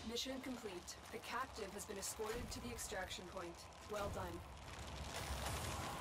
Mission complete. The captive has been escorted to the extraction point. Well done.